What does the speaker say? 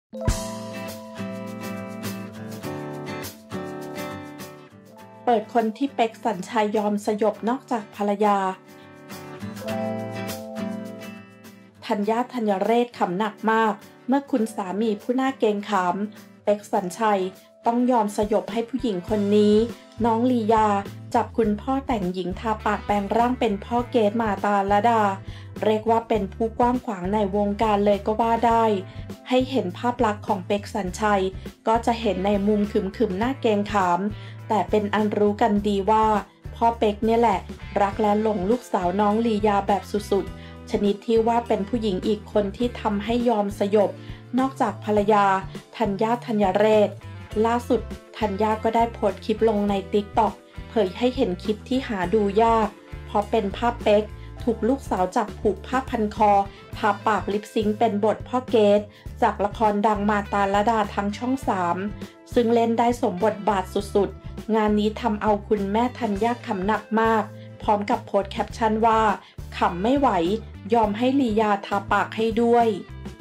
เปิดคนที่เป๊กสัญชัยยอมสยบนอกจากภรรยาธัญญา ธัญเรศขำหนักมากเมื่อคุณสามีผู้น่าเกรงขามเป๊กสัญชัยต้องยอมสยบให้ผู้หญิงคนนี้น้องลียาจับคุณพ่อแต่งหญิงทาปากแปลงร่างเป็นพ่อเกศมาตาลดาเรียกว่าเป็นผู้กว้างขวางในวงการเลยก็ว่าได้ให้เห็นภาพลักษณ์ของเป๊กสัญชัยก็จะเห็นในมุมขึมๆหน้าเกรงขามแต่เป็นอันรู้กันดีว่าพ่อเป๊กเนี่ยแหละรักและหลงลูกสาวน้องลียาแบบสุดๆชนิดที่ว่าเป็นผู้หญิงอีกคนที่ทำให้ยอมสยบนอกจากภรรยาธัญญา ธัญเรศล่าสุดธัญญาก็ได้โพสต์คลิปลงใน TikTok เผยให้เห็นคลิปที่หาดูยากเพราะเป็นภาพเป๊กถูกลูกสาวจับผูกผ้าพันคอทาปากลิปซิงค์เป็นบทพ่อเกศจากละครดังมาตาลดาทั้งช่อง3ซึ่งเล่นได้สมบทบาทสุดๆงานนี้ทำเอาคุณแม่ธัญญาขำหนักมากพร้อมกับโพสต์แคปชั่นว่าขำไม่ไหวยอมให้ลียาทาปากให้ด้วย